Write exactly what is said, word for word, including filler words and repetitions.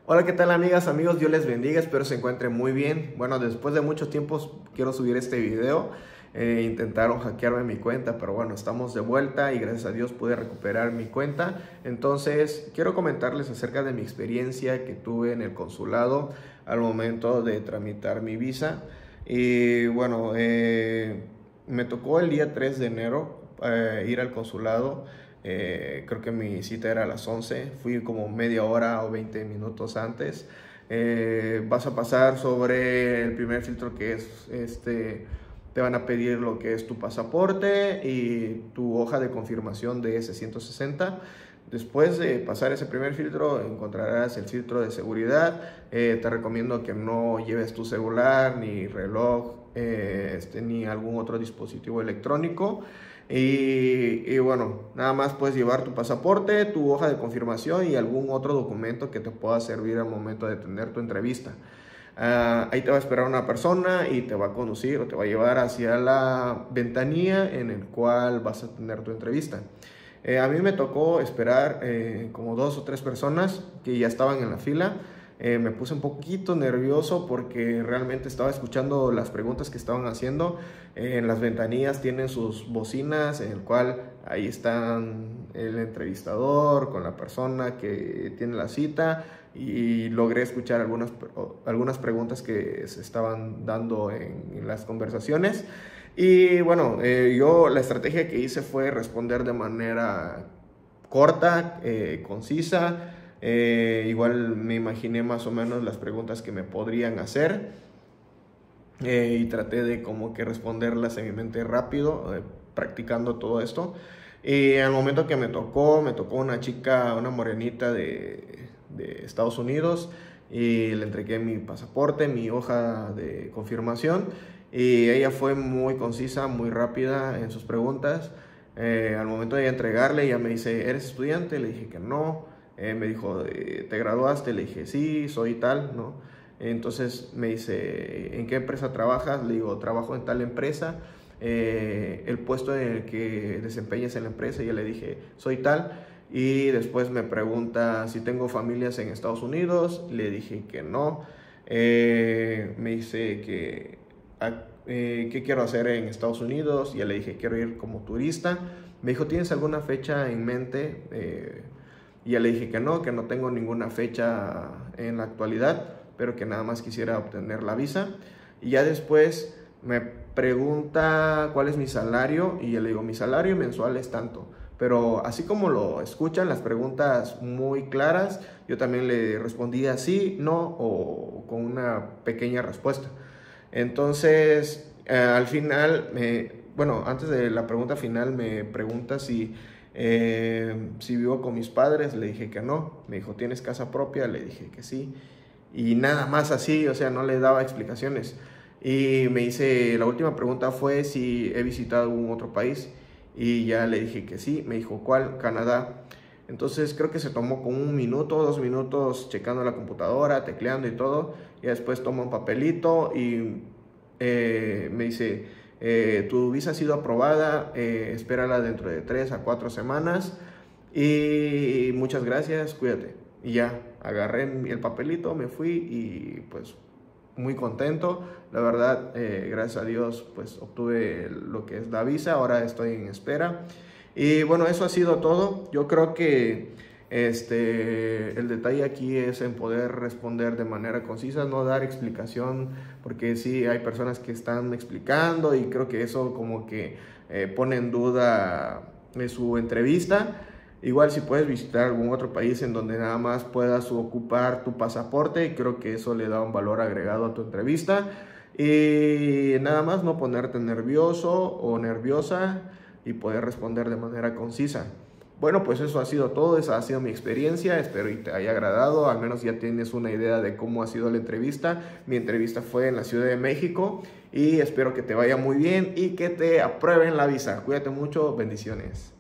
Hola, ¿qué tal amigas, amigos? Dios les bendiga, espero se encuentren muy bien. Bueno, después de mucho tiempo quiero subir este video. Eh, intentaron hackearme mi cuenta, pero bueno, estamos de vuelta y gracias a Dios pude recuperar mi cuenta. Entonces, quiero comentarles acerca de mi experiencia que tuve en el consulado al momento de tramitar mi visa. Y bueno, eh, me tocó el día tres de enero eh, ir al consulado. Eh, creo que mi cita era a las once, fui como media hora o veinte minutos antes. Eh, vas a pasar sobre el primer filtro, que es este, te van a pedir lo que es tu pasaporte y tu hoja de confirmación de ese ciento sesenta. Después de pasar ese primer filtro encontrarás el filtro de seguridad. Eh, te recomiendo que no lleves tu celular, ni reloj, eh, este, ni algún otro dispositivo electrónico. Y, y bueno, nada más puedes llevar tu pasaporte, tu hoja de confirmación y algún otro documento que te pueda servir al momento de tener tu entrevista. Uh, ahí te va a esperar una persona y te va a conducir o te va a llevar hacia la ventanilla en el cual vas a tener tu entrevista. Eh, a mí me tocó esperar eh, como dos o tres personas que ya estaban en la fila. Eh, me puse un poquito nervioso porque realmente estaba escuchando las preguntas que estaban haciendo. Eh, en las ventanillas tienen sus bocinas, en el cual ahí están el entrevistador con la persona que tiene la cita, y logré escuchar algunas, algunas preguntas que se estaban dando en, en las conversaciones. Y bueno, eh, yo la estrategia que hice fue responder de manera corta, eh, concisa. Eh, igual me imaginé más o menos las preguntas que me podrían hacer, eh, y traté de como que responderlas en mi mente rápido, eh, practicando todo esto. Y al momento que me tocó, me tocó una chica, una morenita de, de Estados Unidos, y le entregué mi pasaporte, mi hoja de confirmación, y ella fue muy concisa, muy rápida en sus preguntas. Eh, al momento de entregarle, ella me dice: ¿eres estudiante? Le dije que no. Eh, me dijo: ¿te graduaste? Le dije: sí, soy tal, ¿no? Entonces me dice: ¿en qué empresa trabajas? Le digo: trabajo en tal empresa. Eh, el puesto en el que desempeñas en la empresa, y yo le dije: soy tal. Y después me pregunta si tengo familias en Estados Unidos. Le dije que no. Eh, me dice que eh, qué quiero hacer en Estados Unidos, y ya le dije: quiero ir como turista. Me dijo: ¿tienes alguna fecha en mente? Eh, Y ya le dije que no, que no tengo ninguna fecha en la actualidad, pero que nada más quisiera obtener la visa. Y ya después me pregunta cuál es mi salario, y ya le digo: mi salario mensual es tanto. Pero así como lo escuchan, las preguntas muy claras, yo también le respondía sí, no, o con una pequeña respuesta. Entonces, eh, al final, me, bueno, antes de la pregunta final me pregunta si... Eh, si vivo con mis padres. Le dije que no. Me dijo: ¿tienes casa propia? Le dije que sí. Y nada más así, o sea, no le daba explicaciones. Y me dice, la última pregunta fue si he visitado algún otro país, y ya le dije que sí. Me dijo: ¿cuál? Canadá. Entonces creo que se tomó como un minuto, dos minutos checando la computadora, tecleando y todo. Y después toma un papelito y eh, me dice: Eh, tu visa ha sido aprobada, eh, espérala dentro de tres a cuatro semanas y muchas gracias, cuídate. Y ya, agarré el papelito, me fui y pues muy contento. La verdad, eh, gracias a Dios, pues obtuve lo que es la visa, ahora estoy en espera. Y bueno, eso ha sido todo. Yo creo que este, el detalle aquí es en poder responder de manera concisa, no dar explicación, porque sí hay personas que están explicando y creo que eso como que eh, pone en duda eh, su entrevista. Igual si puedes visitar algún otro país en donde nada más puedas ocupar tu pasaporte, creo que eso le da un valor agregado a tu entrevista. Y nada más no ponerte nervioso o nerviosa y poder responder de manera concisa. Bueno, pues eso ha sido todo, esa ha sido mi experiencia, espero y te haya agradado, al menos ya tienes una idea de cómo ha sido la entrevista. Mi entrevista fue en la Ciudad de México y espero que te vaya muy bien y que te aprueben la visa. Cuídate mucho, bendiciones.